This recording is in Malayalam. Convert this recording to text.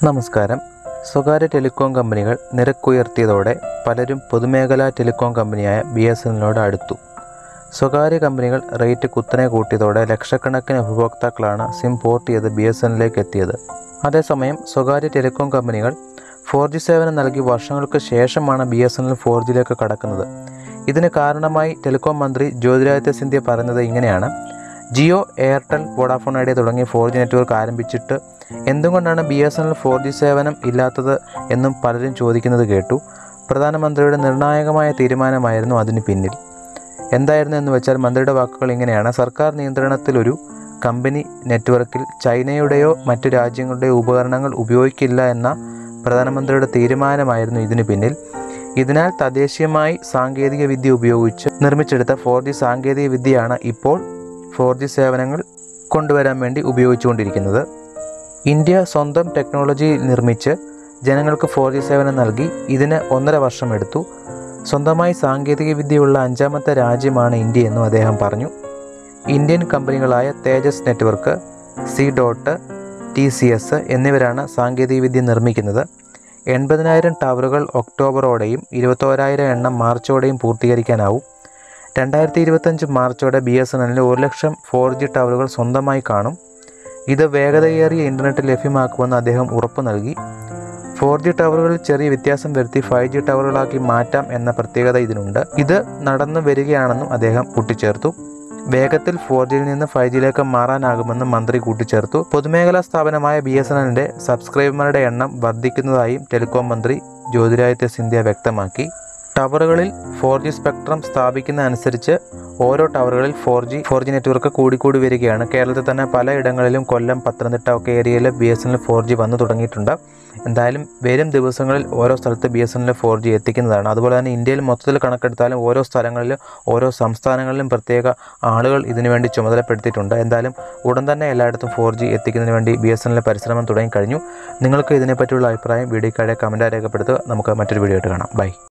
നമസ്കാരം. സ്വകാര്യ ടെലികോം കമ്പനികൾ നിരക്കുയർത്തിയതോടെ പലരും പൊതുമേഖലാ ടെലികോം കമ്പനിയായ BSNLനോട് അടുത്തു. സ്വകാര്യ കമ്പനികൾ റേറ്റ് കുത്തനെ കൂട്ടിയതോടെ ലക്ഷക്കണക്കിന് ഉപഭോക്താക്കളാണ് സിം പോർട്ട് ചെയ്ത് BSNLിലേക്ക് എത്തിയത്. അതേസമയം സ്വകാര്യ ടെലികോം കമ്പനികൾ 4G സേവനം നൽകി വർഷങ്ങൾക്ക് ശേഷമാണ് BSNL 4Gയിലേക്ക് കടക്കുന്നത്. ഇതിന് കാരണമായി ടെലികോം മന്ത്രി ജ്യോതിരാദിത്യ സിന്ധ്യ പറയുന്നത് ഇങ്ങനെയാണ്: ജിയോ, എയർടെൽ, വോഡാഫോൺ ഐഡിയ തുടങ്ങി 4G നെറ്റ്വർക്ക് ആരംഭിച്ചിട്ട് എന്തുകൊണ്ടാണ് BSNL 4G സേവനം ഇല്ലാത്തത് എന്നും പലരും ചോദിക്കുന്നത് കേട്ടു. പ്രധാനമന്ത്രിയുടെ നിർണായകമായ തീരുമാനമായിരുന്നു അതിന് പിന്നിൽ. എന്തായിരുന്നു എന്ന് വെച്ചാൽ മന്ത്രിയുടെ വാക്കുകൾ ഇങ്ങനെയാണ്: സർക്കാർ നിയന്ത്രണത്തിലൊരു കമ്പനി നെറ്റ്വർക്കിൽ ചൈനയുടെയോ മറ്റു രാജ്യങ്ങളുടെയോ ഉപകരണങ്ങൾ ഉപയോഗിക്കില്ല എന്ന പ്രധാനമന്ത്രിയുടെ തീരുമാനമായിരുന്നു ഇതിനു പിന്നിൽ. ഇതിനാൽ തദ്ദേശീയമായി സാങ്കേതിക വിദ്യ ഉപയോഗിച്ച് നിർമ്മിച്ചെടുത്ത 4G സാങ്കേതിക വിദ്യയാണ് ഇപ്പോൾ 4G സേവനങ്ങൾ കൊണ്ടുവരാൻ വേണ്ടി ഉപയോഗിച്ചുകൊണ്ടിരിക്കുന്നത്. ഇന്ത്യ സ്വന്തം ടെക്നോളജി നിർമ്മിച്ച് ജനങ്ങൾക്ക് 4G സേവനം നൽകി. ഇതിന് 1.5 വർഷം എടുത്തു. സ്വന്തമായി സാങ്കേതിക വിദ്യയുള്ള 5ാമത്തെ രാജ്യമാണ് ഇന്ത്യ എന്നും അദ്ദേഹം പറഞ്ഞു. ഇന്ത്യൻ കമ്പനികളായ തേജസ് നെറ്റ്വർക്ക്, C-DOT, TCS എന്നിവരാണ് സാങ്കേതിക വിദ്യ നിർമ്മിക്കുന്നത്. 80,000 ടവറുകൾ ഒക്ടോബറോടെയും 21,000 എണ്ണം മാർച്ചോടെയും പൂർത്തീകരിക്കാനാവും. 2025 മാർച്ചോടെ BSNLന് 1 ലക്ഷം 4G ടവറുകൾ സ്വന്തമായി കാണും. ഇത് വേഗതയേറിയ ഇൻ്റർനെറ്റ് ലഭ്യമാക്കുമെന്ന് അദ്ദേഹം ഉറപ്പു നൽകി. 4G ടവറുകളിൽ ചെറിയ വ്യത്യാസം വരുത്തി 5G ടവറുകളാക്കി മാറ്റാം എന്ന പ്രത്യേകത ഇതിനുണ്ട്. ഇത് നടന്നു വരികയാണെന്നും അദ്ദേഹം കൂട്ടിച്ചേർത്തു. വേഗത്തിൽ 4Gയിൽ നിന്ന് 5Gയിലേക്ക് മാറാനാകുമെന്നും മന്ത്രി കൂട്ടിച്ചേർത്തു. പൊതുമേഖലാ സ്ഥാപനമായ BSNLന്റെ സബ്സ്ക്രൈബർമാരുടെ എണ്ണം വർദ്ധിക്കുന്നതായും ടെലികോം മന്ത്രി ജ്യോതിരാദിത്യ സിന്ധ്യ വ്യക്തമാക്കി. ടവറുകളിൽ 4G സ്പെക്ട്രം സ്ഥാപിക്കുന്ന അനുസരിച്ച് ഓരോ ടവറുകളിൽ 4G നെറ്റ്വർക്ക് കൂടിക്കൂടി വരികയാണ്. കേരളത്തിൽ തന്നെ പലയിടങ്ങളിലും കൊല്ലം, പത്തനംതിട്ട ഒക്കെ ഏരിയയിൽ BSNL 4G വന്നു തുടങ്ങിയിട്ടുണ്ട്. എന്തായാലും വരും ദിവസങ്ങളിൽ ഓരോ സ്ഥലത്ത് BSNL 4G എത്തിക്കുന്നതാണ്. അതുപോലെ തന്നെ ഇന്ത്യയിൽ മൊത്തത്തിൽ കണക്കെടുത്താലും ഓരോ സ്ഥലങ്ങളിലും ഓരോ സംസ്ഥാനങ്ങളിലും പ്രത്യേക ആളുകൾ ഇതിനുവേണ്ടി ചുമതലപ്പെടുത്തിയിട്ടുണ്ട്. എന്തായാലും ഉടൻ തന്നെ എല്ലായിടത്തും 4G എത്തിക്കുന്നതിന് വേണ്ടി BSNL പരിശ്രമം തുടങ്ങിക്കഴിഞ്ഞു. നിങ്ങൾക്ക് ഇതിനെപ്പറ്റിയുള്ള അഭിപ്രായം വീഡിയോയ്ക്കായി കമൻറ്റായി രേഖപ്പെടുത്തുക. നമുക്ക് മറ്റൊരു വീഡിയോ ആയിട്ട് കാണാം. ബൈ.